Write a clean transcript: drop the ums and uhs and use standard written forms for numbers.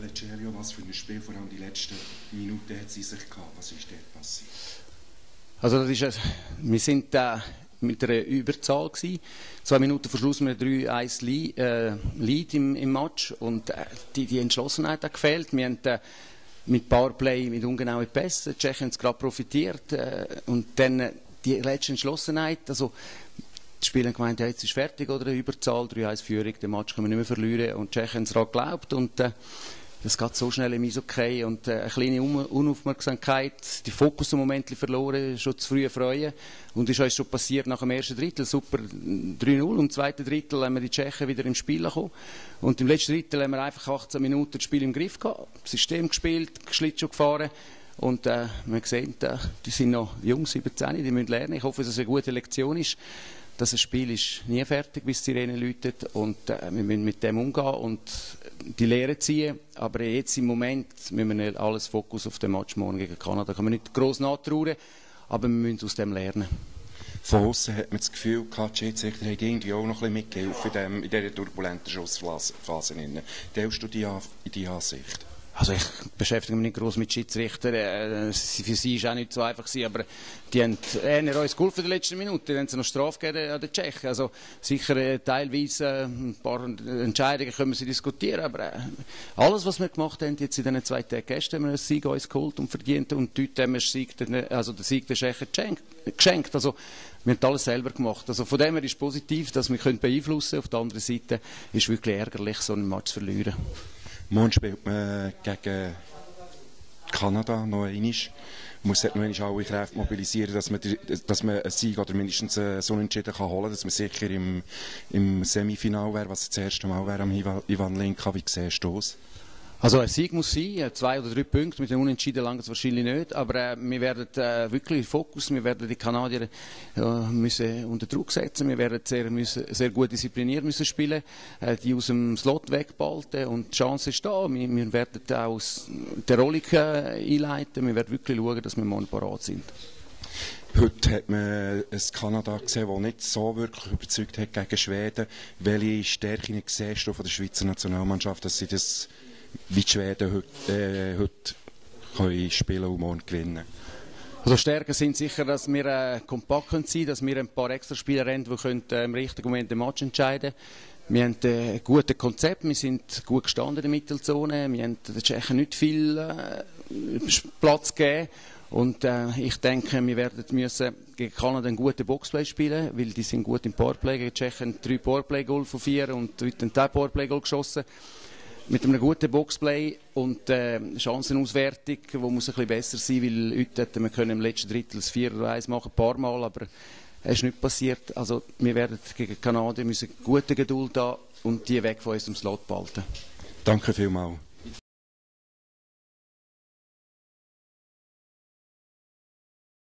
Celio, was für ein Spiel, vor allem die letzten Minuten hat sie sich gehabt. Was ist dort passiert? Also das ist, wir sind mit einer Überzahl gewesen. 2 Minuten vor Schluss mit 3-1 Lead im Match und die Entschlossenheit hat gefehlt. Wir haben mit Powerplay, mit ungenauen Pässen, die Tschechen haben es gerade profitiert und dann die letzte Entschlossenheit, also die Spieler haben gemeint, ja, jetzt ist fertig oder eine Überzahl, 3-1 Führung, den Match können wir nicht mehr verlieren und die Tschechen haben es daran geglaubt und das geht so schnell im Eishockey und eine kleine Unaufmerksamkeit, die Fokus im Moment verloren, schon zu früh freuen und ist uns schon passiert nach dem ersten Drittel, super 3-0, im zweiten Drittel haben wir die Tschechen wieder im Spiel gekommen und im letzten Drittel haben wir einfach 18 Minuten das Spiel im Griff gehabt, System gespielt, Schlittschuh gefahren und wir sehen, die sind noch jung, 17, die müssen lernen, ich hoffe, dass es eine gute Lektion ist. Das Spiel ist nie fertig, bis die Sirene läutet und wir müssen mit dem umgehen und die Lehre ziehen. Aber jetzt im Moment müssen wir nicht alles Fokus auf den Match morgen gegen Kanada. Da kann man nicht gross nachtrauern, aber wir müssen aus dem lernen. Von außen hat man das Gefühl, die Schiedsrichter haben irgendwie auch noch ein bisschen mitgeholfen in dieser turbulenten Schussphase. Teilst du die Ansicht? Also ich beschäftige mich nicht gross mit Schiedsrichtern. Für sie ist auch nicht so einfach gewesen, aber die haben uns geholfen in den letzten Minuten. Die haben sie noch Strafe gegeben an den Tschechen. Also sicher teilweise ein paar Entscheidungen können wir sie diskutieren, aber alles, was wir gemacht haben jetzt in diesen 2 Tagen gestern, haben wir einen Sieg uns geholt und verdient und dort haben wir den Sieg der Tschechen geschenkt. Also wir haben alles selber gemacht. Also von dem her ist es positiv, dass wir beeinflussen können. Auf der anderen Seite ist es wirklich ärgerlich, so einen Match zu verlieren. Morgen spielt man gegen Kanada noch einmal. Man muss noch einmal alle Kräfte mobilisieren, dass man einen Sieg oder mindestens so Unentschieden holen kann, dass man sicher im Semifinal wäre, was das erste Mal wäre am Ivan Linka. Wie siehst du das? Also ein Sieg muss sein, 2 oder 3 Punkte, mit dem Unentschieden langt es wahrscheinlich nicht, aber wir werden wirklich Fokus, wir werden die Kanadier müssen unter Druck setzen, wir werden sehr gut diszipliniert müssen spielen, die aus dem Slot wegbalten und die Chance ist da, wir werden auch die Rolle einleiten, wir werden wirklich schauen, dass wir morgen parat sind. Heute hat man ein Kanada gesehen, das nicht so wirklich überzeugt hat gegen Schweden. Welche Stärken siehst du von der Schweizer Nationalmannschaft, dass sie das wie die Schweden heute können spielen und morgen gewinnen? Also Stärken sind sicher, dass wir kompakt sein können, dass wir ein paar extra Spieler haben, die im richtigen Moment den Match entscheiden können. Wir haben ein gutes Konzept, wir sind gut gestanden in der Mittelzone, wir haben den Tschechen nicht viel Platz gegeben. Und ich denke, wir werden gegen Kanada einen guten Boxplay spielen, weil die sind gut im Powerplay. Gegen die Tschechen 3 Powerplay-Goal von 4 und heute ein Powerplay-Goal geschossen. Mit einem guten Boxplay und Chancenauswertung, wo muss ein bisschen besser sein, weil heute hätten wir im letzten Drittel das 4-1 machen, ein paar Mal, aber es ist nicht passiert. Also wir werden gegen Kanada gute Geduld haben und die weg von unserem Slot behalten. Danke vielmals.